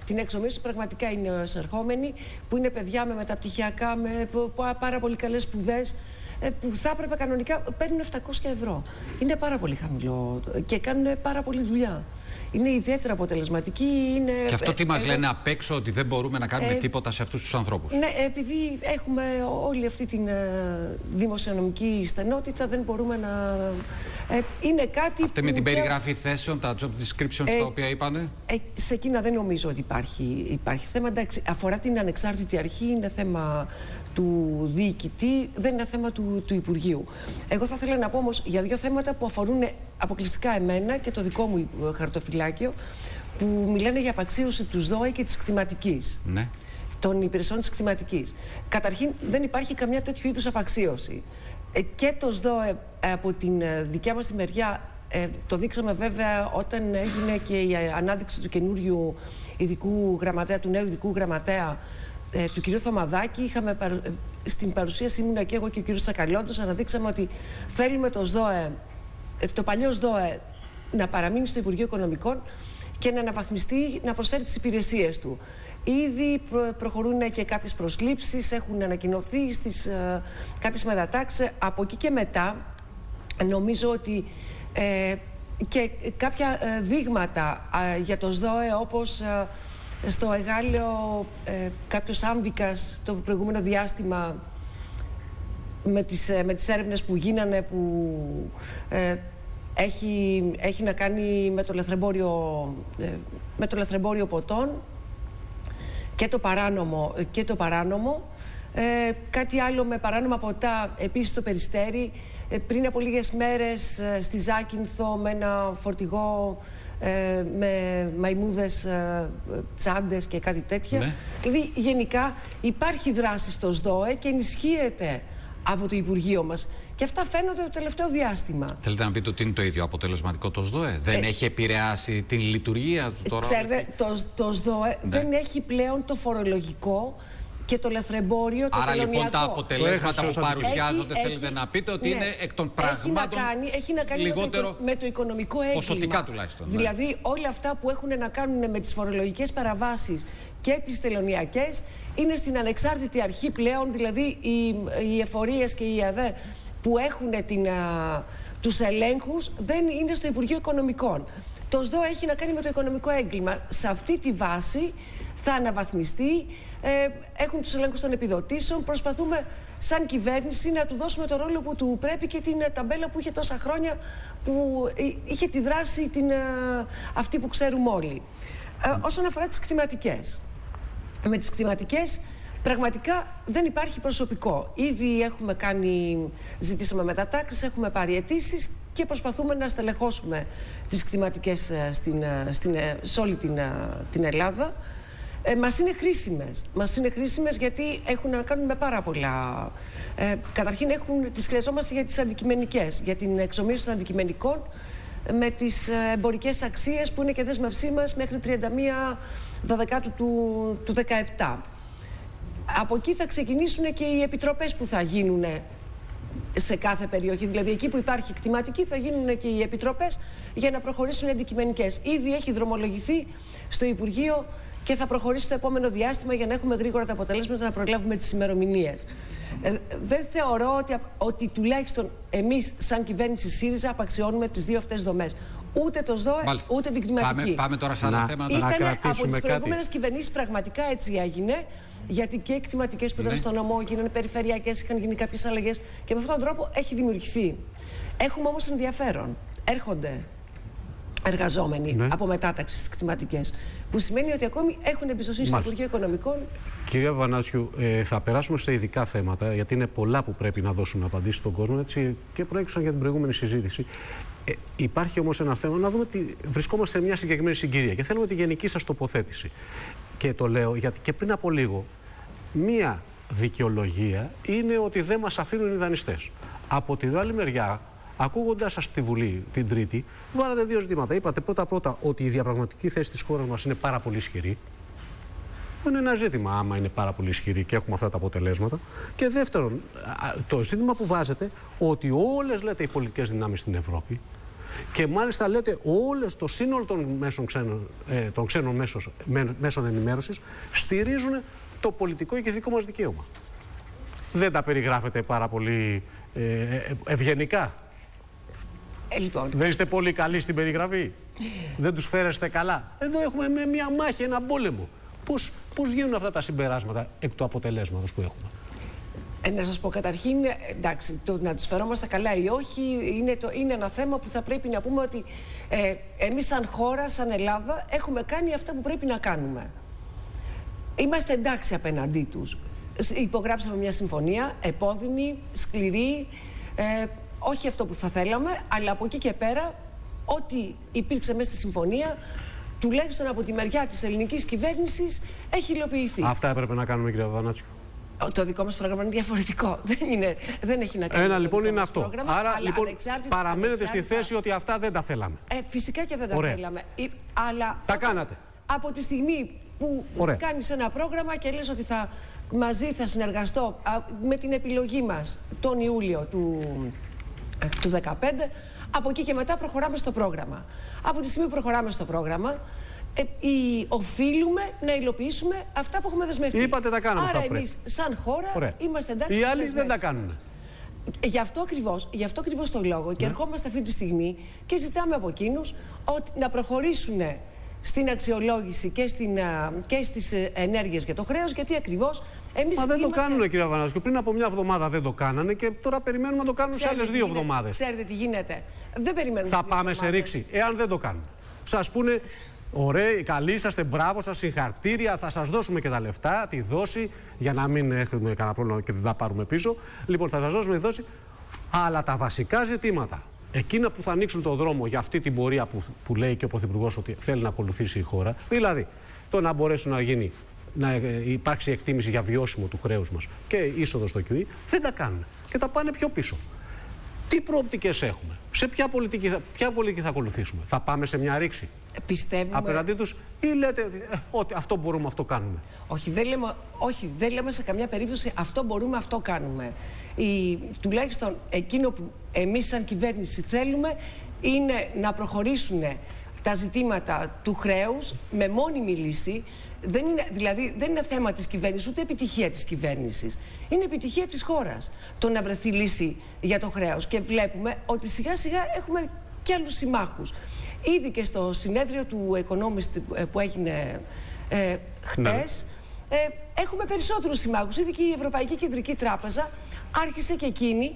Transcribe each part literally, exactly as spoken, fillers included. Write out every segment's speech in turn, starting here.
την εξομοίωση πραγματικά είναι εισερχόμενοι, που είναι παιδιά με μεταπτυχιακά, με πάρα πολύ καλές σπουδές, που θα έπρεπε κανονικά παίρνουν επτακόσια ευρώ. Είναι πάρα πολύ χαμηλό και κάνουν πάρα πολύ δουλειά. Είναι ιδιαίτερα αποτελεσματικοί. Είναι... Και αυτό τι μας ε, λένε απ' έξω, ότι δεν μπορούμε να κάνουμε ε, τίποτα σε αυτούς τους ανθρώπους? Ναι, επειδή έχουμε όλη αυτή την ε, δημοσιονομική στενότητα, δεν μπορούμε να... Ε, είναι κάτι Αυτή που με την και... περιγραφή θέσεων, τα job descriptions ε, τα οποία είπανε. Ε, σε εκείνα δεν νομίζω ότι υπάρχει, υπάρχει θέμα. Εντάξει, αφορά την ανεξάρτητη αρχή, είναι θέμα του διοικητή, δεν είναι θέμα του, του Υπουργείου. Εγώ θα ήθελα να πω όμως για δύο θέματα που αφορούν αποκλειστικά εμένα και το δικό μου χαρτοφυλάκιο, που μιλάνε για απαξίωση του ΣΔΟΕ και της κτηματικής. Ναι. Των υπηρεσιών της κτηματικής. Καταρχήν, δεν υπάρχει καμιά τέτοιου είδους απαξίωση. Ε, και το ΣΔΟΕ από την δικιά μας τη μεριά, ε, το δείξαμε βέβαια όταν έγινε και η ανάδειξη του καινούριου ειδικού γραμματέα, του νέου ειδικού γραμματέα, ε, του κ. Θωμαδάκη. Είχαμε παρου... Στην παρουσίαση ήμουνα και εγώ και ο κ. Τσακαλώτος, αναδείξαμε ότι θέλουμε το ΣΔΟΕ, το παλιό ΣΔΟΕ να παραμείνει στο Υπουργείο Οικονομικών και να αναβαθμιστεί, να προσφέρει τις υπηρεσίες του. Ήδη προ, προχωρούν και κάποιες προσλήψεις, έχουν ανακοινωθεί στις ε, κάποιες μετατάξεις. Από εκεί και μετά νομίζω ότι ε, και κάποια ε, δείγματα ε, για το ΣΔΟΕ, όπως ε, στο Εγάλεο ε, κάποιος άμβικας το προηγούμενο διάστημα με τις, ε, με τις έρευνες που γίνανε, που ε, έχει, έχει να κάνει με το λαθρεμπόριο, ε, με το λαθρεμπόριο ποτών και το παράνομο, και το παράνομο. Ε, κάτι άλλο με παράνομα ποτά, επίσης το Περιστέρι. Ε, πριν από λίγες μέρες ε, στη Ζάκυνθο με ένα φορτηγό ε, με μαϊμούδες, ε, τσάντες και κάτι τέτοια. Ναι. Δηλαδή γενικά υπάρχει δράση στο ΣΔΟΕ και ενισχύεται από το Υπουργείο μας. Και αυτά φαίνονται το τελευταίο διάστημα. Θέλετε να πείτε ότι είναι το ίδιο αποτελεσματικό το ΣΔΟΕ? Δεν ε, έχει επηρεάσει την λειτουργία του τώρα? Ξέρετε, το, το ΣΔΟΕ ναι. δεν έχει πλέον το φορολογικό και το λαθρεμπόριο, το Άρα τελωνιακό. λοιπόν τα αποτελέσματα που παρουσιάζονται, έχει, θέλετε έχει, να πείτε ότι ναι, είναι εκ των πραγμάτων έχει να κάνει, έχει να κάνει λιγότερο με, το, με το οικονομικό έγκλημα. Ποσοτικά τουλάχιστον. Δηλαδή ναι. όλα αυτά που έχουν να κάνουν με τις φορολογικές παραβάσεις και τις τελωνιακές είναι στην ανεξάρτητη αρχή πλέον, δηλαδή οι, οι εφορίες και οι ΑΔΕ που έχουν την, α, τους ελέγχους δεν είναι στο Υπουργείο Οικονομικών. Το ΣΔΟΕ έχει να κάνει με το οικονομικό έγκλημα. Σε αυτή τη βάση θα αναβαθμιστεί, ε, έχουν τους ελέγχους των επιδοτήσεων, προσπαθούμε σαν κυβέρνηση να του δώσουμε το ρόλο που του πρέπει και την ταμπέλα που είχε τόσα χρόνια, που είχε τη δράση την, αυτή που ξέρουμε όλοι. Ε, όσον αφορά τις κτηματικές, με τις κτηματικές πραγματικά δεν υπάρχει προσωπικό. Ήδη έχουμε κάνει, ζητήσαμε μετατάξεις, έχουμε πάρει αιτήσεις και προσπαθούμε να στελεχώσουμε τις κτηματικές στην, στην, σε όλη την, την Ελλάδα. Ε, μας είναι χρήσιμες. Μας είναι χρήσιμες γιατί έχουν να κάνουν με πάρα πολλά. Ε, καταρχήν έχουν, τις χρειαζόμαστε για τις αντικειμενικές, για την εξομοίωση των αντικειμενικών με τις εμπορικές αξίες που είναι και δέσμευσή μας μέχρι τριάντα μία Δεκάτου του δεκαεπτά. Από εκεί θα ξεκινήσουν και οι επιτροπές που θα γίνουν σε κάθε περιοχή. Δηλαδή εκεί που υπάρχει κτηματική θα γίνουν και οι επιτροπές για να προχωρήσουν οι αντικειμενικές. Ήδη έχει δρομολογηθεί στο Υπουργείο και θα προχωρήσει το επόμενο διάστημα για να έχουμε γρήγορα τα αποτελέσματα, να προλάβουμε τις ημερομηνίες. Ε, δεν θεωρώ ότι, ότι τουλάχιστον εμείς σαν κυβέρνηση ΣΥΡΙΖΑ απαξιώνουμε τις δύο αυτές δομές. Ούτε το ΣΔΟΕ, Μάλιστα. ούτε την κτηματική. Πάμε, πάμε τώρα σε άλλα θέματα. Ήτανε από τις προηγούμενες κυβερνήσεις πραγματικά έτσι έγινε, γιατί και οι κτηματικές που ήταν ναι. στο νομό γίνανε περιφερειακές, είχαν γίνει κάποιες αλλαγές και με αυτόν τον τρόπο έχει δημιουργηθεί. Έχουμε όμως ενδιαφέρον. Έρχονται εργαζόμενοι ναι. από μετάταξη στις κτηματικές, που σημαίνει ότι ακόμη έχουν εμπιστοσύνη στο Υπουργείο Οικονομικών. Κυρία Παπανάσιου, ε, θα περάσουμε σε ειδικά θέματα, γιατί είναι πολλά που πρέπει να δώσουν απαντήσεις στον κόσμο, έτσι, και προέκυψαν για την προηγούμενη συζήτηση. Ε, υπάρχει όμως ένα θέμα, να δούμε ότι βρισκόμαστε σε μια συγκεκριμένη συγκυρία και θέλουμε τη γενική σας τοποθέτηση. Και το λέω γιατί και πριν από λίγο, μία δικαιολογία είναι ότι δεν μας αφήνουν οι δανειστές. Από την άλλη μεριά, ακούγοντας σας στη Βουλή την Τρίτη, βάλατε δύο ζητήματα. Είπατε πρώτα-πρώτα ότι η διαπραγματική θέση της χώρας μας είναι πάρα πολύ ισχυρή. Είναι ένα ζήτημα άμα είναι πάρα πολύ ισχυρή και έχουμε αυτά τα αποτελέσματα. Και δεύτερον, το ζήτημα που βάζετε, ότι όλες λέτε οι πολιτικές δυνάμεις στην Ευρώπη Και μάλιστα λέτε όλες το σύνολο των, μέσων ξένων, ε, των ξένων μέσων, μέσων ενημέρωσης στηρίζουν το πολιτικό και ηθικό μας δικαίωμα. Δεν τα περιγράφετε πάρα πολύ ε, ευγενικά. Ε, λοιπόν. Δεν είστε πολύ καλοί στην περιγραφή. Δεν τους φέρεστε καλά. Εδώ έχουμε με μια μάχη, ένα πόλεμο. Πώς, πώς γίνουν αυτά τα συμπεράσματα εκ του αποτελέσματος που έχουμε? Ε, να σας πω καταρχήν, εντάξει, το να τους φερόμαστε καλά ή όχι είναι, το, είναι ένα θέμα που θα πρέπει να πούμε ότι ε, εμείς σαν χώρα, σαν Ελλάδα, έχουμε κάνει αυτά που πρέπει να κάνουμε. Είμαστε εντάξει απέναντί τους. Υπογράψαμε μια συμφωνία, επώδυνη, σκληρή, ε, όχι αυτό που θα θέλαμε, αλλά από εκεί και πέρα, ό,τι υπήρξε μέσα στη συμφωνία, τουλάχιστον από τη μεριά της ελληνικής κυβέρνησης, έχει υλοποιηθεί. Αυτά έπρεπε να κάνουμε, κύριε Παπανάτσιο. Το δικό μας πρόγραμμα είναι διαφορετικό. Δεν, είναι, δεν έχει να κάνει. Ένα με το λοιπόν δικό είναι μας αυτό. Πρόγραμμα, άρα αλλά λοιπόν ανεξάρτητα, παραμένετε ανεξάρτητα, στη θέση ότι αυτά δεν τα θέλαμε. Ε, φυσικά και δεν τα Ωραία. θέλαμε. Ε, αλλά τα κάνατε. Από τη στιγμή που Ωραία. κάνεις ένα πρόγραμμα και λες ότι θα, μαζί θα συνεργαστώ α, με την επιλογή μας τον Ιούλιο του, του δύο χιλιάδες δεκαπέντε, από εκεί και μετά προχωράμε στο πρόγραμμα. Από τη στιγμή που προχωράμε στο πρόγραμμα, ε, η, οφείλουμε να υλοποιήσουμε αυτά που έχουμε δεσμευτεί. Είπατε τα κάναμε. Άρα αυτά εμείς σαν χώρα Ωραία. είμαστε εντάξει. Οι άλλοι δεν τα κάνουν. Γι' αυτό ακριβώς, γι' αυτό ακριβώς το λόγο, ναι. Και ερχόμαστε αυτή τη στιγμή και ζητάμε από εκείνους ότι να προχωρήσουν στην αξιολόγηση και, στην, και στις ενέργειες για το χρέος, γιατί ακριβώς εμείς. Μα δεν είμαστε... το κάνουν, κύριε Παπανάτσιο. Πριν από μια εβδομάδα δεν το κάνανε και τώρα περιμένουμε να το κάνουν ξέρετε σε άλλες δύο γίνεται, εβδομάδες. Ξέρετε τι γίνεται. Δεν περιμένουμε. Θα πάμε σε ρήξη, εάν δεν το κάνουν. Σας πούνε, ωραία, καλοί είσαστε, μπράβο σας, συγχαρητήρια, θα σας δώσουμε και τα λεφτά, τη δόση, για να μην έχουμε κανένα πρόβλημα και δεν τα πάρουμε πίσω. Λοιπόν, θα σας δώσουμε τη δόση, αλλά τα βασικά ζητήματα, εκείνα που θα ανοίξουν το δρόμο για αυτή την πορεία που, που λέει και ο Πρωθυπουργός ότι θέλει να ακολουθήσει η χώρα, δηλαδή το να μπορέσουν να γίνει, να υπάρξει εκτίμηση για βιώσιμο του χρέους μας και είσοδο στο κιου ι, δεν τα κάνουν και τα πάνε πιο πίσω. Τι προοπτικές έχουμε, σε ποια πολιτική, θα, ποια πολιτική θα ακολουθήσουμε, θα πάμε σε μια ρήξη πιστεύουμε... απέναντί τους ή λέτε ε, ότι αυτό μπορούμε, αυτό κάνουμε? Όχι δεν, λέμε, όχι, δεν λέμε σε καμιά περίπτωση αυτό μπορούμε, αυτό κάνουμε. Η, τουλάχιστον εκείνο που εμείς σαν κυβέρνηση θέλουμε είναι να προχωρήσουν τα ζητήματα του χρέους με μόνιμη λύση. Δεν είναι, δηλαδή δεν είναι θέμα της κυβέρνησης, ούτε επιτυχία της κυβέρνησης. Είναι επιτυχία της χώρας το να βρεθεί λύση για το χρέος. Και βλέπουμε ότι σιγά σιγά έχουμε και άλλους συμμάχους. Ήδη και στο συνέδριο του Economist που έγινε ε, χτες, ναι. ε, έχουμε περισσότερους συμμάχους. Ήδη και η Ευρωπαϊκή Κεντρική Τράπεζα άρχισε και εκείνη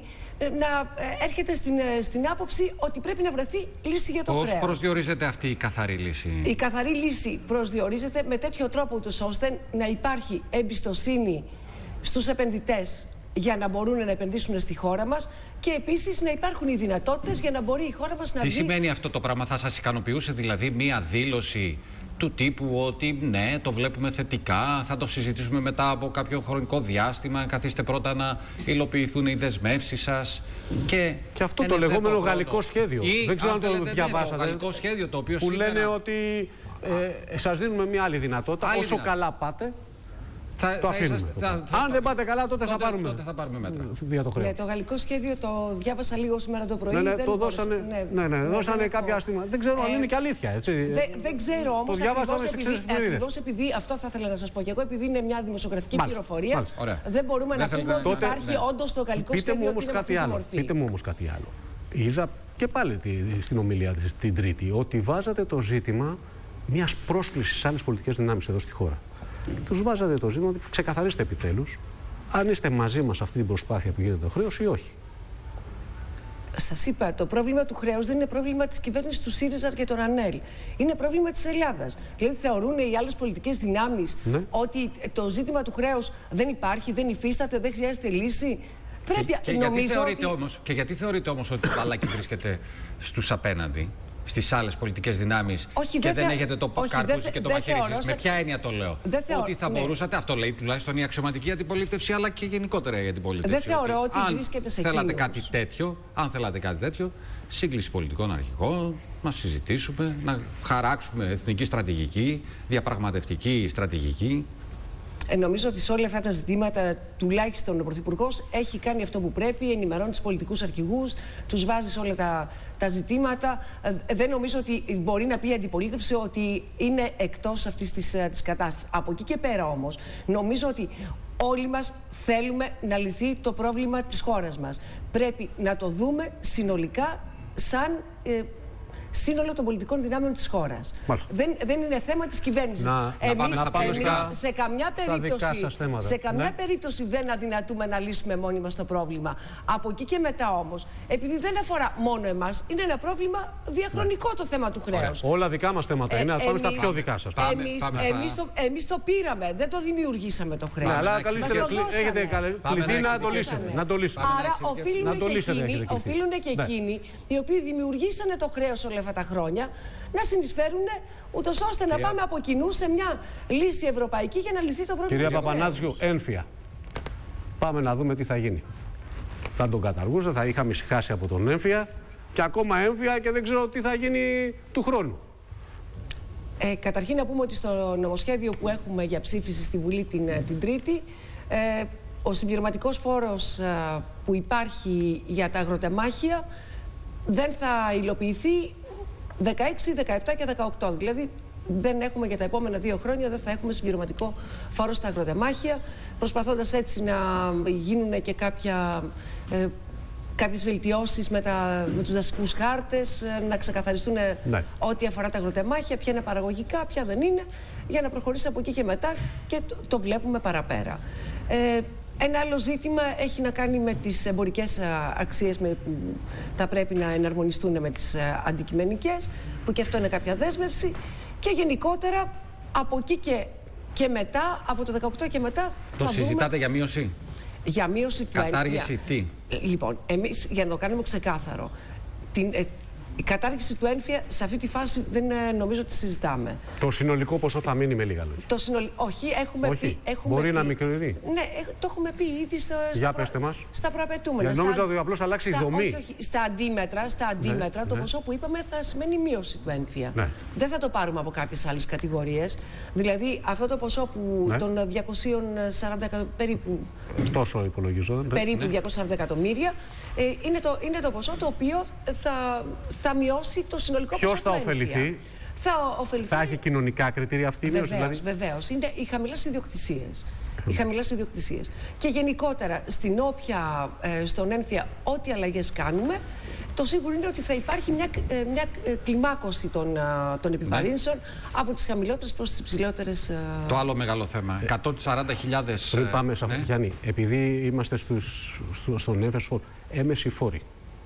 να έρχεται στην, στην άποψη ότι πρέπει να βρεθεί λύση για το χρέος. χρέος. Πώς προσδιορίζεται αυτή η καθαρή λύση? Η καθαρή λύση προσδιορίζεται με τέτοιο τρόπο ούτως ώστε να υπάρχει εμπιστοσύνη στους επενδυτές για να μπορούν να επενδύσουν στη χώρα μας και επίσης να υπάρχουν οι δυνατότητες για να μπορεί η χώρα μας να Τι βγει... σημαίνει αυτό το πράγμα? Θα σας ικανοποιούσε δηλαδή μία δήλωση του τύπου ότι ναι, το βλέπουμε θετικά, θα το συζητήσουμε μετά από κάποιο χρονικό διάστημα, καθίστε πρώτα να υλοποιηθούν οι δεσμεύσεις σας και... Και αυτό το λεγόμενο γαλλικό σχέδιο. Ή, δεν ξέρω αν, αν το θέλετε, διαβάσατε. Ναι, το γαλλικό σχέδιο το οποίο που σήμερα... λένε ότι ε, σας δίνουμε μια άλλη δυνατότητα, άλλη όσο δυνατότητα. καλά πάτε, θα, το θα αφήνουμε. είσαστε, θα, θα, αν θα, δεν πάτε καλά, τότε, τότε, θα, πάρουμε, τότε θα πάρουμε μέτρα. Για το χρέος. Ναι, το γαλλικό σχέδιο το διάβασα λίγο σήμερα το πρωί. Ναι, ναι, δεν το μπορείς, δώσανε, ναι, ναι, ναι, ναι, δώσανε κάποια έχω... στιγμή. Δεν ξέρω ε, αν είναι και αλήθεια. Έτσι. Δε, δεν ξέρω όμως, το ακριβώς σε επειδή, ακριβώς επειδή, αυτό θα ήθελα να σας πω και εγώ, επειδή είναι μια δημοσιογραφική μάλιστα, πληροφορία, μάλιστα. δεν μπορούμε δεν να πούμε ότι τότε, υπάρχει ναι. όντως το γαλλικό Πείτε σχέδιο μου όμως ότι είναι κάτι αυτή άλλο. τη μορφή. Πείτε μου όμως κάτι άλλο. Είδα και πάλι τη, στην ομιλία της την Τρίτη ότι βάζατε το ζήτημα μιας πρόσκλησης σε άλλες πολιτικές δυνάμεις εδώ στη χώρα. Τους βάζατε το ζήτημα ότι ξεκαθαρίστε επιτέλους αν είστε μαζί μας σε αυτή την προσπάθεια που γίνεται το χρέος ή όχι. Σας είπα, το πρόβλημα του χρέους δεν είναι πρόβλημα της κυβέρνησης του ΣΥΡΙΖΑ και των ΑΝΕΛ. Είναι πρόβλημα της Ελλάδας. Δηλαδή θεωρούν οι άλλες πολιτικές δυνάμεις ναι. ότι το ζήτημα του χρέους δεν υπάρχει, δεν υφίσταται, δεν χρειάζεται λύση. Πρέπει, και, και, νομίζω γιατί θεωρείτε ότι... όμως, και γιατί θεωρείτε όμως ότι το μπαλάκι βρίσκεται στους απέναντι, στις άλλες πολιτικές δυνάμεις και δεν, δεν έχετε το καρπούζι και το μαχαίρι σας? Με ποια έννοια το λέω? Θεω... Ότι θα ναι. μπορούσατε, αυτό λέει τουλάχιστον η αξιωματική αντιπολίτευση, αλλά και γενικότερα η αντιπολίτευση. Δεν θεωρώ ότι, ότι βρίσκεται σε θέλατε κάτι τέτοιο, αν θέλατε κάτι τέτοιο, σύγκληση πολιτικών αρχηγών, να συζητήσουμε, να χαράξουμε εθνική στρατηγική, διαπραγματευτική στρατηγική. Ε, νομίζω ότι σε όλα αυτά τα ζητήματα, τουλάχιστον ο Πρωθυπουργός έχει κάνει αυτό που πρέπει, ενημερώνει τους πολιτικούς αρχηγούς, τους βάζει σε όλα τα, τα ζητήματα. Ε, δεν νομίζω ότι μπορεί να πει η αντιπολίτευση ότι είναι εκτός αυτής της, της κατάστασης. Από εκεί και πέρα όμως, νομίζω ότι όλοι μας θέλουμε να λυθεί το πρόβλημα της χώρας μας. Πρέπει να το δούμε συνολικά σαν ε, σύνολο των πολιτικών δυνάμεων της χώρας. Δεν, δεν είναι θέμα της κυβέρνησης. Να, εμείς να πάμε, εμείς στα, σε καμιά, περίπτωση, σε καμιά ναι. περίπτωση δεν αδυνατούμε να λύσουμε μόνοι μας το πρόβλημα. Από εκεί και μετά όμως, επειδή δεν αφορά μόνο εμάς, είναι ένα πρόβλημα διαχρονικό ναι. το θέμα του χρέους. Όλα δικά μας θέματα είναι, αλλά πάμε στα πιο δικά σας. Εμείς, εμείς, το, εμείς το πήραμε, δεν το δημιουργήσαμε το χρέος. Ναι, αλλά έχετε κληθεί να το λύσετε. Να το λύσετε. Άρα οφείλουν και εκείνοι οι οποίοι δημιουργήσανε το χρέος όλα αυτά τα χρόνια να συνεισφέρουν ούτως ώστε να πάμε από κοινού σε μια λύση ευρωπαϊκή για να λυθεί το πρόβλημα. Κυρία Παπανάτζιου, έμφυα. Πάμε να δούμε τι θα γίνει. Θα τον καταργούσε, θα είχαμε ησυχάσει από τον έμφυα και ακόμα έμφυα και δεν ξέρω τι θα γίνει του χρόνου. Ε, καταρχήν να πούμε ότι στο νομοσχέδιο που έχουμε για ψήφιση στη Βουλή την, την Τρίτη, ε, ο συμπληρωματικός φόρος ε, που υπάρχει για τα αγροτεμάχια δεν θα υλοποιηθεί δεκαέξι, δεκαεπτά και δεκαοκτώ. Δηλαδή δεν έχουμε για τα επόμενα δύο χρόνια, δεν θα έχουμε συμπληρωματικό φόρο στα αγροτεμάχια, προσπαθώντας έτσι να γίνουν και κάποια, ε, κάποιες βελτιώσεις με, τα, με τους δασικούς χάρτες, να ξεκαθαριστούν ναι. ό,τι αφορά τα αγροτεμάχια, ποια είναι παραγωγικά, ποια δεν είναι, για να προχωρήσει από εκεί και μετά και το, το βλέπουμε παραπέρα. Ε, Ένα άλλο ζήτημα έχει να κάνει με τις εμπορικές αξίες που θα πρέπει να εναρμονιστούν με τις αντικειμενικές, που και αυτό είναι κάποια δέσμευση. Και γενικότερα από εκεί και, και μετά, από το δεκαοκτώ και μετά το θα συζητάτε δούμε... για μείωση. Για μείωση του κατάργηση τι. Λοιπόν, εμείς για να το κάνουμε ξεκάθαρο, την, ε, η κατάργηση του ένφια σε αυτή τη φάση δεν ε, νομίζω ότι συζητάμε. Το συνολικό ποσό θα μείνει με λίγα λόγια. Το συνολ... Όχι, έχουμε Όχι. πει. Έχουμε Μπορεί πει... να μικρυνθεί. Ναι, το έχουμε πει ήδη στα, Για προ... πέστε μας. στα προαπαιτούμενα. Νόμιζα στα... ότι απλώς θα αλλάξει στα... η δομή. Όχι, όχι. Στα αντίμετρα, στα αντίμετρα ναι, το ναι. ποσό που είπαμε θα σημαίνει μείωση του ένφια. Ναι. Δεν θα το πάρουμε από κάποιες άλλες κατηγορίες. Δηλαδή αυτό το ποσό που ναι. των διακόσια σαράντα περίπου. Τόσο υπολογίζω. Ναι. Περίπου ναι. διακόσια σαράντα εκατομμύρια. Ε, είναι, το, είναι το ποσό το οποίο θα, θα μειώσει το συνολικό ποσό. Ποιος θα ωφεληθεί? Θα ωφεληθεί. Θα έχει κοινωνικά κριτήρια αυτή η μείωση, Βεβαίως, δηλαδή. βεβαίως. Είναι οι χαμηλές ιδιοκτησίες. Οι χαμηλές ιδιοκτησίες. Και γενικότερα στην όποια, ε, στον ένφια, ό,τι αλλαγές κάνουμε, το σίγουρο είναι ότι θα υπάρχει μια, ε, μια ε, κλιμάκωση των, ε, των επιβαρύνσεων ναι. από τις χαμηλότερες προς τις υψηλότερες. Ε... Το άλλο μεγάλο θέμα. εκατόν σαράντα χιλιάδες. Πριν πάμε σε αυτό, ναι. Γιάννη, επειδή είμαστε στους, στο, στον έμφεσο έμεση φόρη.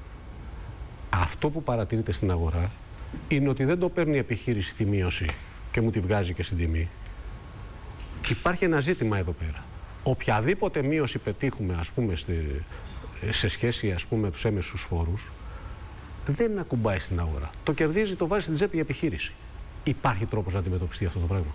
Αυτό που παρατηρείται στην αγορά είναι ότι δεν το παίρνει η επιχείρηση τη μείωση και μου τη βγάζει και στην τιμή. Υπάρχει ένα ζήτημα εδώ πέρα. Οποιαδήποτε μείωση πετύχουμε, ας πούμε, στη, σε σχέση, ας πούμε, με τους έμεσους φόρους, δεν ακουμπάει στην αγορά. Το κερδίζει, το βάζει στην τσέπη η επιχείρηση. Υπάρχει τρόπος να αντιμετωπιστεί αυτό το πράγμα?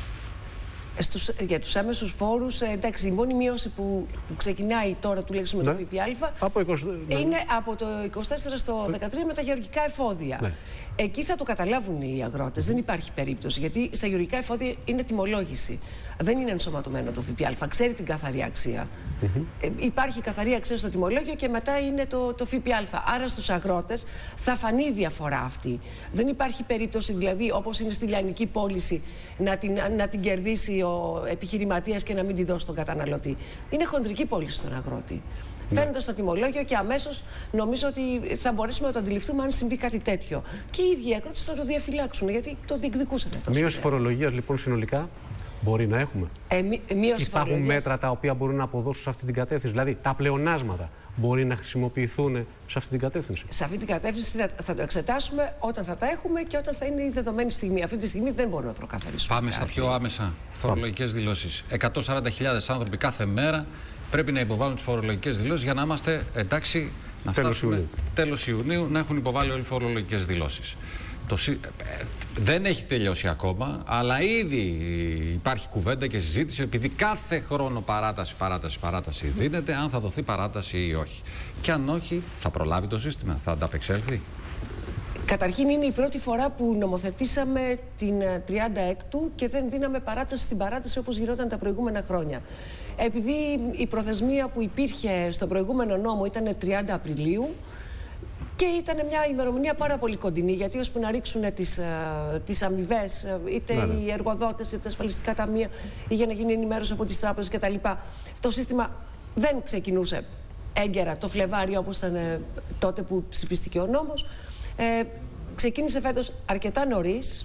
Στους, για τους άμεσους φόρους, εντάξει, η μόνη μείωση που, που ξεκινάει τώρα τουλάχιστον με ναι. το ΦΠΑ από είκοσι, είναι ναι. από το είκοσι τέσσερα στο δεκατρία με τα γεωργικά εφόδια. Ναι. Εκεί θα το καταλάβουν οι αγρότες, mm. δεν υπάρχει περίπτωση, γιατί στα γεωργικά εφόδια είναι τιμολόγηση. Δεν είναι ενσωματωμένο το ΦΠΑ, ξέρει την καθαρή αξία. Mm-hmm. ε, υπάρχει καθαρή αξία στο τιμολόγιο και μετά είναι το, το ΦΠΑ. Άρα στους αγρότες θα φανεί η διαφορά αυτή. Δεν υπάρχει περίπτωση, δηλαδή, όπως είναι στη λιανική πώληση, να την, να την κερδίσει ο επιχειρηματίας και να μην τη δώσει στον καταναλωτή. Είναι χοντρική πώληση στον αγρότη. Ναι. Φαίνεται στο τιμολόγιο και αμέσως νομίζω ότι θα μπορέσουμε να το αντιληφθούμε αν συμβεί κάτι τέτοιο. Και οι ίδιοι οι αγρότες θα το διαφυλάξουν, γιατί το διεκδικούσαν τόσο. Μείωση φορολογίας λοιπόν συνολικά μπορεί να έχουμε? Ε, μη, Υπάρχουν φορολογίας... μέτρα τα οποία μπορούν να αποδώσουν σε αυτή την κατεύθυνση? Δηλαδή τα πλεονάσματα μπορεί να χρησιμοποιηθούν σε αυτή την κατεύθυνση? Σε αυτή την κατεύθυνση θα, θα το εξετάσουμε όταν θα τα έχουμε και όταν θα είναι η δεδομένη στιγμή. Αυτή τη στιγμή δεν μπορούμε να προκαθαρίσουμε. Πάμε στα πιο άμεσα φορολογικές δηλώσεις. εκατόν σαράντα χιλιάδες άνθρωποι κάθε μέρα πρέπει να υποβάλουν τις φορολογικές δηλώσεις για να είμαστε εντάξει να τέλος φτάσουμε Ιουνίου. τέλος Ιουνίου να έχουν υποβάλει όλοι οι φορολογικές δηλώσεις. Το, δεν έχει τελειώσει ακόμα, αλλά ήδη υπάρχει κουβέντα και συζήτηση, επειδή κάθε χρόνο παράταση, παράταση, παράταση δίνεται, αν θα δοθεί παράταση ή όχι. Και αν όχι, θα προλάβει το σύστημα, θα ανταπεξέλθει. Καταρχήν είναι η πρώτη φορά που νομοθετήσαμε την τριάντα έκτου και δεν δίναμε παράταση στην παράταση όπως γινόταν τα προηγούμενα χρόνια. Επειδή η προθεσμία που υπήρχε στο προηγούμενο νόμο ήταν τριάντα Απριλίου και ήταν μια ημερομηνία πάρα πολύ κοντινή, γιατί ώσπου να ρίξουν τις, τις αμοιβές, είτε ναι, ναι. οι εργοδότες, είτε τα ασφαλιστικά ταμεία, ή για να γίνει ενημέρωση από τις τράπεζες κτλ. Το σύστημα δεν ξεκινούσε έγκαιρα το Φλεβάριο, όπως ήταν τότε που ψηφίστηκε ο νόμος. Ε, ξεκίνησε φέτος αρκετά νωρίς.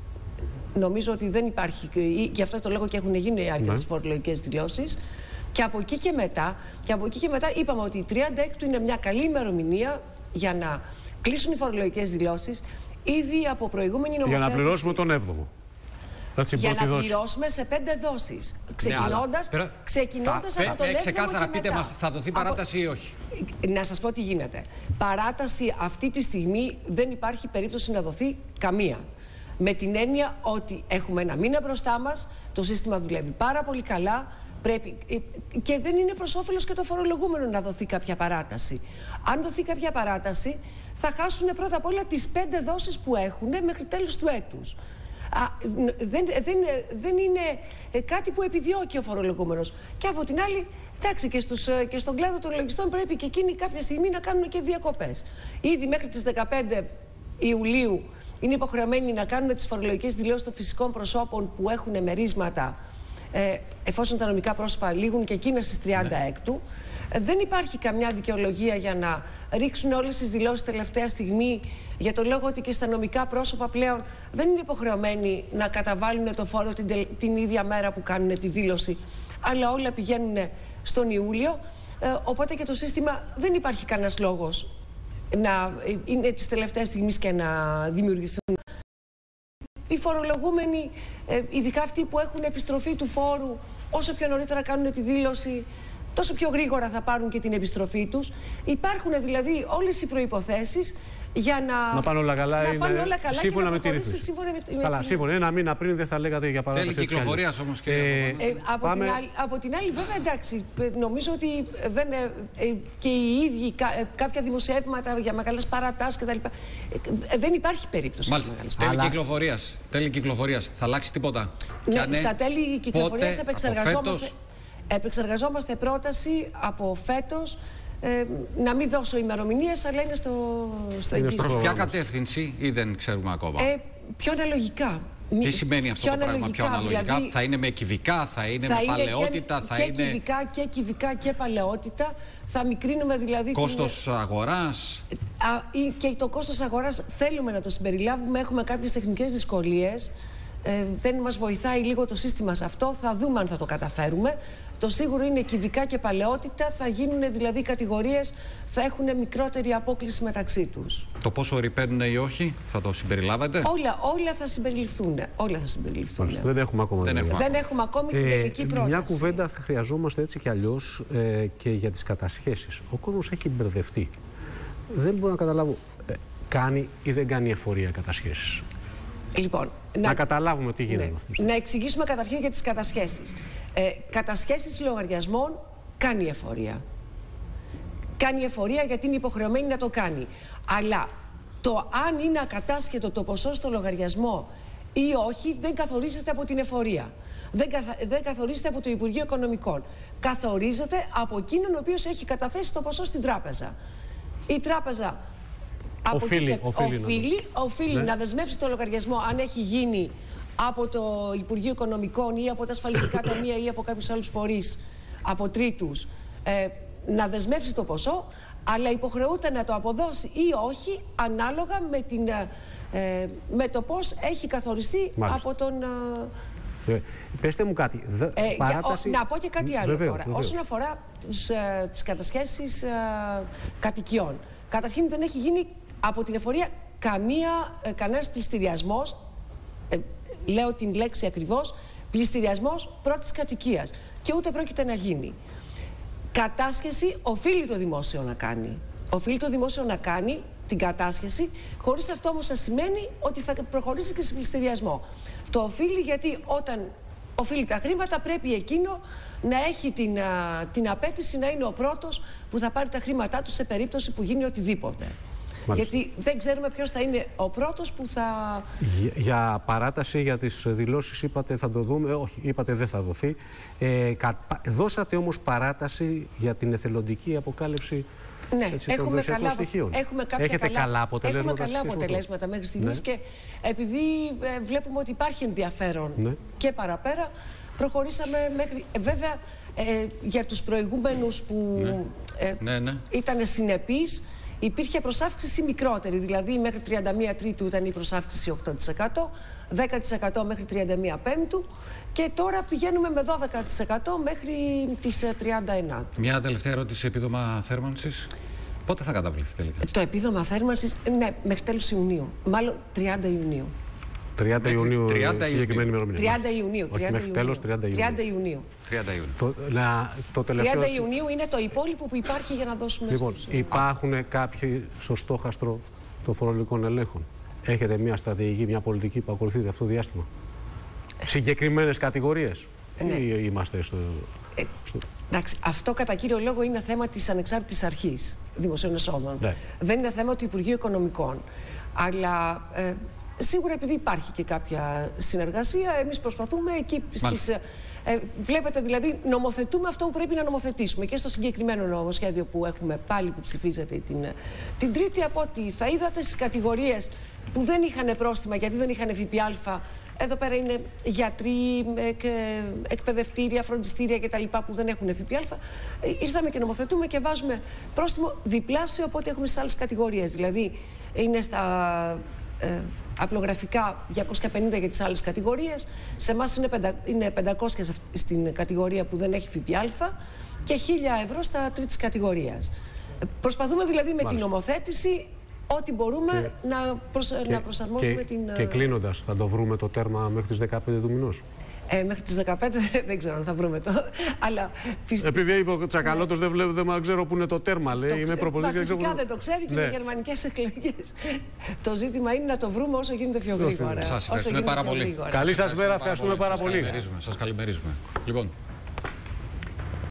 Νομίζω ότι δεν υπάρχει, γι' αυτό το λόγο και έχουν γίνει αρκετές φορολογικές δηλώσεις. Και από εκεί και μετά, και από εκεί και μετά είπαμε ότι η τριάντα έκτου είναι μια καλή ημερομηνία για να κλείσουν οι φορολογικές δηλώσεις ήδη από προηγούμενη νομοθέτηση. Για να πληρώσουμε τον έβδομο. Για να δόση. πληρώσουμε σε πέντε δόσεις. Ξεκινώντας, ναι, ξεκινώντας θα, από τον έβδομο ξεκάθαρα και πείτε μετά. μας, θα δοθεί παράταση από... ή όχι. Να σας πω τι γίνεται. Παράταση αυτή τη στιγμή δεν υπάρχει περίπτωση να δοθεί καμία. Με την έννοια ότι έχουμε ένα μήνα μπροστά μας, το σύστημα δουλεύει πάρα πολύ καλά. Πρέπει, και δεν είναι προς όφελος και το φορολογούμενο να δοθεί κάποια παράταση. Αν δοθεί κάποια παράταση, θα χάσουν πρώτα απ' όλα τις πέντε δόσεις που έχουν μέχρι τέλος του έτους. Α, δεν, δεν, δεν είναι κάτι που επιδιώκει ο φορολογούμενος. Και από την άλλη, εντάξει, και, στους, και στον κλάδο των λογιστών πρέπει και εκείνοι κάποια στιγμή να κάνουν και διακοπές. Ήδη μέχρι τις δεκαπέντε Ιουλίου είναι υποχρεωμένοι να κάνουν τις φορολογικές δηλώσεις των φυσικών προσώπων που έχουν μερίσματα, ε, εφόσον τα νομικά πρόσωπα λήγουν και εκείνα στις τριάντα έκτου. Ε, δεν υπάρχει καμιά δικαιολογία για να ρίξουν όλες τις δηλώσεις τελευταία στιγμή, για το λόγο ότι και στα νομικά πρόσωπα πλέον δεν είναι υποχρεωμένοι να καταβάλουν το φόρο την, την ίδια μέρα που κάνουν τη δήλωση, αλλά όλα πηγαίνουν στον Ιούλιο. Ε, οπότε και το σύστημα δεν υπάρχει κανένας λόγος να είναι της τελευταίας στιγμής και να δημιουργηθούν. Οι φορολογούμενοι, ειδικά αυτοί που έχουν επιστροφή του φόρου, όσο πιο νωρίτερα κάνουν τη δήλωση, τόσο πιο γρήγορα θα πάρουν και την επιστροφή τους. Υπάρχουν δηλαδή όλες οι προϋποθέσεις για να, να πάνε όλα καλά, να είναι πάνε όλα καλά σύμφωνα και να με τη ρύθμιση. Σύμφωνα με, καλά, με σύμφωνα. Ένα μήνα πριν δεν θα λέγατε για παράδειγμα. Τέλη κυκλοφορίας όμως, κύριε. Ε, ε, από, πάμε... την άλλη, από την άλλη, βέβαια, εντάξει, νομίζω ότι δεν, ε, και οι ίδιοι κα, ε, κάποια δημοσιεύματα για μεγάλες παρατάσεις κτλ. Ε, δεν υπάρχει περίπτωση. Μάλιστα. Τέλη κυκλοφορίας. Τέλη κυκλοφορίας. Θα αλλάξει τίποτα? Ναι, ναι, στα τέλη κυκλοφορίας επεξεργαζόμαστε, επεξεργαζόμαστε πρόταση από φέτος. Ε, να μην δώσω ημερομηνίες, αλλά είναι στο, στο εγγύς. Προς ποια κατεύθυνση ή δεν ξέρουμε ακόμα? Ε, πιο αναλογικά. Τι σημαίνει αυτό πιο το πράγμα, αναλογικά, πιο αναλογικά? δηλαδή, θα είναι με κυβικά, θα είναι θα με είναι παλαιότητα, και, θα και είναι... Κυβικά, και κυβικά και παλαιότητα. Θα μικρύνουμε δηλαδή... Κόστος την... αγοράς. Α, και το κόστος αγοράς θέλουμε να το συμπεριλάβουμε. Έχουμε κάποιες τεχνικές δυσκολίες. Ε, δεν μας βοηθάει λίγο το σύστημα σε αυτό. Θα δούμε αν θα το καταφέρουμε. Το σίγουρο είναι κυβικά και παλαιότητα. Θα γίνουν δηλαδή κατηγορίες, θα έχουν μικρότερη απόκληση μεταξύ τους. Το πόσο ρηπαίνουν ή όχι, θα το συμπεριλάβετε? Όλα, όλα θα συμπεριληφθούν. Όλα θα συμπεριληφθούν. Μάλιστα, δεν έχουμε ακόμα, δεν έχουμε. Δεν έχουμε ακόμη την τελική ε, πρόταση. Μια κουβέντα θα χρειαζόμαστε έτσι κι αλλιώς ε, και για τις κατασχέσεις. Ο κόσμος έχει μπερδευτεί. Δεν μπορώ να καταλάβω, ε, κάνει ή δεν κάνει εφορία κατασχέσεις. Λοιπόν, να, να καταλάβουμε τι γίνεται. Ναι. Να εξηγήσουμε καταρχήν για τις κατασχέσεις. Ε, κατασχέσεις λογαριασμών κάνει εφορία. Κάνει εφορία γιατί είναι υποχρεωμένη να το κάνει. Αλλά το αν είναι ακατάσχετο το ποσό στο λογαριασμό ή όχι δεν καθορίζεται από την εφορία. Δεν, καθα... δεν καθορίζεται από το Υπουργείο Οικονομικών. Καθορίζεται από εκείνον ο οποίος έχει καταθέσει το ποσό στην τράπεζα. Η τράπεζα οφείλει, και... οφείλει, οφείλει, οφείλει ναι. να δεσμεύσει το λογαριασμό αν έχει γίνει από το Υπουργείο Οικονομικών ή από τα ασφαλιστικά ταμεία ή από κάποιους άλλους φορείς, από τρίτους, ε, να δεσμεύσει το ποσό, αλλά υποχρεούται να το αποδώσει ή όχι ανάλογα με, την, ε, με το πώς έχει καθοριστεί. Μάλιστα. Από τον... Ε, πέστε μου κάτι. Δε, ε, παράταση... Να πω και κάτι άλλο. Βεβαίως, τώρα. βεβαίως. Όσον αφορά τους, ε, τις κατασχέσεις ε, κατοικιών. Καταρχήν δεν έχει γίνει από την εφορία καμία, ε, κανένας πληστηριασμός, ε, λέω την λέξη ακριβώς, πληστηριασμός πρώτης κατοικίας. Και ούτε πρόκειται να γίνει. Κατάσχεση οφείλει το δημόσιο να κάνει. Οφείλει το δημόσιο να κάνει την κατάσχεση, χωρίς αυτό όμως να σημαίνει ότι θα προχωρήσει και σε πληστηριασμό. Το οφείλει γιατί όταν οφείλει τα χρήματα πρέπει εκείνο να έχει την, α, την απέτηση να είναι ο πρώτος που θα πάρει τα χρήματά του σε περίπτωση που γίνει οτιδήποτε. Γιατί δεν ξέρουμε ποιος θα είναι ο πρώτος που θα... Για, για παράταση για τις δηλώσεις είπατε θα το δούμε, όχι, είπατε δεν θα δοθεί. Ε, κα, δώσατε όμως παράταση για την εθελοντική αποκάλυψη. Ναι, έτσι, έχουμε, καλά, έχουμε κάποια Έχετε καλά, καλά αποτελέσματα, έχουμε καλά αποτελέσματα μέχρι στιγμής, ναι. Και επειδή ε, βλέπουμε ότι υπάρχει ενδιαφέρον, ναι. Και παραπέρα, προχωρήσαμε μέχρι... Ε, βέβαια, ε, για τους προηγούμενους που ναι. Ε, ναι, ναι. ήταν συνεπείς, υπήρχε προσάυξηση μικρότερη, δηλαδή μέχρι τριάντα μία Τρίτου ήταν η προσάυξηση οκτώ τοις εκατό, δέκα τοις εκατό μέχρι τριάντα μία Πέμπτου και τώρα πηγαίνουμε με δώδεκα τοις εκατό μέχρι τις τριάντα εννέα. Μια τελευταία ερώτηση, επίδομα θέρμανσης. Πότε θα καταβληθεί τελικά? Το επίδομα θέρμανσης, ναι, μέχρι τέλος Ιουνίου, μάλλον τριάντα Ιουνίου. τριάντα Ιουνίου, συγκεκριμένη ημερομηνία. τριάντα Ιουνίου. Όχι, τριάντα μέχρι τέλος τριάντα Ιουνίου. τριάντα Ιουνίου. τριάντα Ιουνίου. Το, να, το τελευταίο... τριάντα Ιουνίου είναι το υπόλοιπο που υπάρχει για να δώσουμε λοιπόν, στους... υπάρχουν κάποιοι στο στόχαστρο των φορολογικών ελέγχων. Έχετε μια στρατηγική, μια πολιτική που ακολουθείτε αυτό το διάστημα? Συγκεκριμένες κατηγορίες? Ναι. Ή είμαστε στο... Ε, στο... εντάξει, αυτό κατά κύριο λόγο είναι θέμα της ανεξάρτητης αρχής δημοσίων εσόδων. Ναι. Δεν είναι θέμα του Υπουργείου Οικονομικών. Αλλά... Ε, σίγουρα επειδή υπάρχει και κάποια συνεργασία, εμείς προσπαθούμε εκεί στις, ε, βλέπετε δηλαδή νομοθετούμε αυτό που πρέπει να νομοθετήσουμε και στο συγκεκριμένο νομοσχέδιο που έχουμε πάλι που ψηφίζεται την, την Τρίτη, από ό,τι θα είδατε στις κατηγορίες που δεν είχαν πρόστιμα γιατί δεν είχαν ΦΠΑ. Εδώ πέρα είναι γιατροί, εκ, εκπαιδευτήρια, φροντιστήρια κτλ. Που δεν έχουν ΦΠΑ. Ήρθαμε και νομοθετούμε και βάζουμε πρόστιμο διπλάσιο από ό,τι έχουμε στις άλλες κατηγορίες. Δηλαδή είναι στα ε, απλογραφικά διακόσια πενήντα για τις άλλες κατηγορίες. Σε εμάς είναι, πεντα, είναι πεντακόσια στην κατηγορία που δεν έχει ΦΠΑ και χίλια ευρώ στα τρίτης κατηγορίας. Προσπαθούμε δηλαδή με Μάλιστα. την νομοθέτηση ό,τι μπορούμε και, να, προσ, και, να προσαρμόσουμε και, την... Και κλείνοντας, θα το βρούμε το τέρμα μέχρι τις δεκαπέντε του μηνός? Ε, μέχρι τις δεκαπέντε δεν ξέρω αν θα βρούμε το. Αλλά πιστε... Επειδή είπε ο Τσακαλώτος, ναι. δεν, βλέπω, δεν ξέρω που είναι το τέρμα, λέει. Το είμαι προπονητής. Φυσικά ξέρω... δεν το ξέρει και ναι. με γερμανικές εκλογές. Το ζήτημα είναι να το βρούμε όσο γίνεται πιο γρήγορα. Σας ευχαριστούμε πάρα πολύ. Καλή σας μέρα, ευχαριστούμε πάρα πολύ. Σας καλημερίζουμε. Λοιπόν.